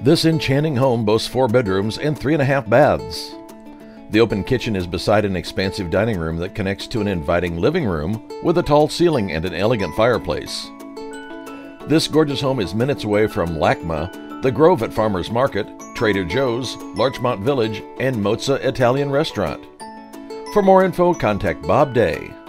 This enchanting home boasts 4 bedrooms and 3.5 baths. The open kitchen is beside an expansive dining room that connects to an inviting living room with a tall ceiling and an elegant fireplace. This gorgeous home is minutes away from LACMA, The Grove at Farmers Market, Trader Joe's, Larchmont Village, and Mozza Italian Restaurant. For more info, contact Bob Day.